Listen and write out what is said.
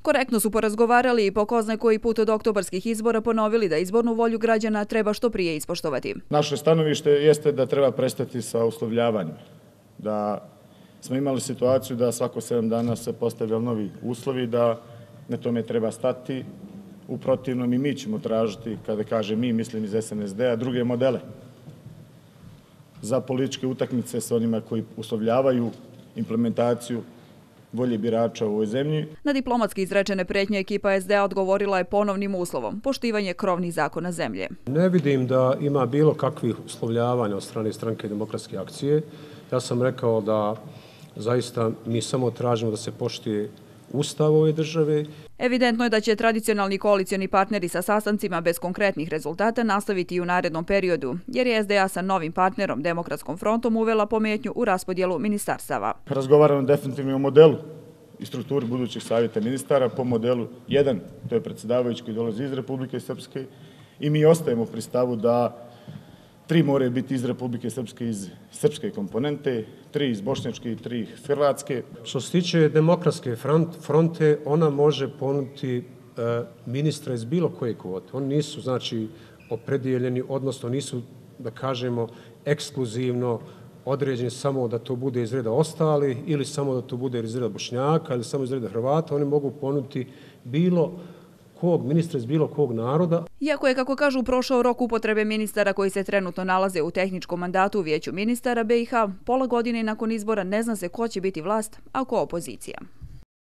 Korektno su porazgovarali i po ko zna koji put od oktobarskih izbora ponovili da izbornu volju građana treba što prije ispoštovati. Naše stanovište jeste da treba prestati sa uslovljavanjem. Da smo imali situaciju da svako 7 dana se postavljali novi uslovi, da na tome treba stati. U protivnom i mi ćemo tražiti, kada kaže mi, mislim iz SNSD-a, druge modele za političke utakmice sa onima koji uslovljavaju implementaciju volje birača u ovoj zemlji. Na diplomatski izrečene pretnje ekipa SDA odgovorila je ponovnim uslovom, poštivanje krovnih zakona zemlje. Ne vidim da ima bilo kakvih uslovljavanja od strane Stranke demokratske akcije. Ja sam rekao da zaista mi samo tražimo da se poštuje Ustav ove države. Evidentno je da će tradicionalni koalicioni partneri sa sastancima bez konkretnih rezultata nastaviti i u narednom periodu, jer je SDA sa novim partnerom, Demokratskom frontom, uvela pometnju u raspodjelu ministarstava. Razgovaramo definitivno o modelu i strukturi budućih savjeta ministara po modelu 1, to je predsjedavajući koji dolazi iz Republike Srpske, i mi ostajemo pri stavu da 3 moraju biti iz Republike Srpske iz srpske komponente, 3 iz bošnjačke i 3 iz hrvatske. Što se tiče Demokratske fronte, ona može ponuditi ministra iz bilo koje kvote. Oni nisu, znači, opredijeljeni, odnosno nisu, da kažemo, ekskluzivno određeni samo da to bude iz reda ostali ili samo da to bude iz reda Bošnjaka ili samo iz reda Hrvata. Oni mogu ponuditi bilo kog ministra iz bilo kog naroda. Iako je, kako kažu, prošao rok upotrebe ministara koji se trenutno nalaze u tehničkom mandatu u Vijeću ministara BiH, pola godine nakon izbora ne zna se ko će biti vlast, a ko opozicija.